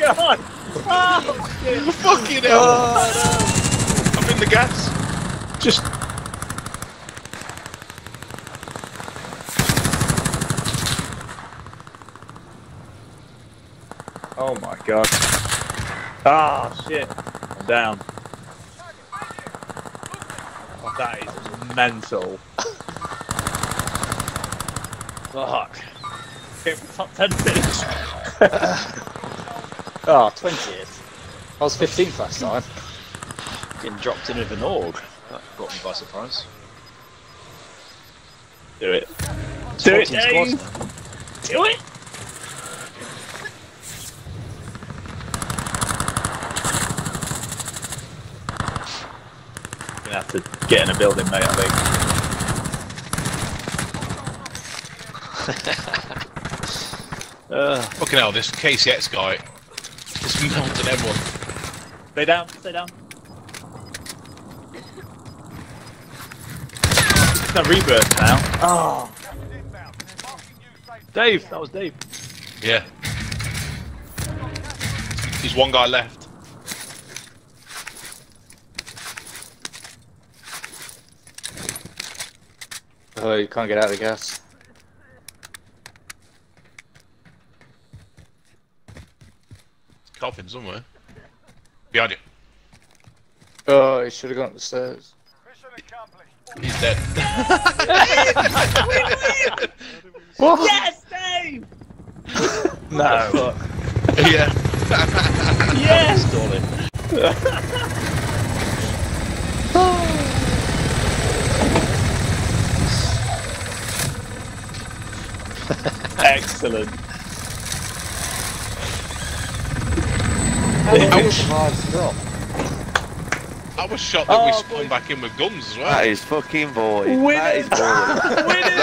god! Oh, shit. Fucking hell! Oh, no. I'm in the gas. Just... Oh my god. Ah, shit. I'm down. That is mental. Fuck. Hit top 10 finish. Oh, 20th. I was 15th last time. Getting dropped in with an org. That got me by surprise. Do it. Do it, 14 Dave! squad. Do it! Gonna have to get in a building, mate, I think. Fucking hell, this KCX guy just melted everyone. Stay down, stay down. It's no rebirth now. Oh. Dave, that was Dave. Yeah. There's one guy left. Oh, you can't get out of the gas. Coughing somewhere. Behind you. Oh, he should have gone up the stairs. He's dead. What? Yes, Dave! No. Yeah. Yes! Stall it. Excellent. I was shocked that we spawned back in with guns as well. That is fucking void. Win That it! is void. Win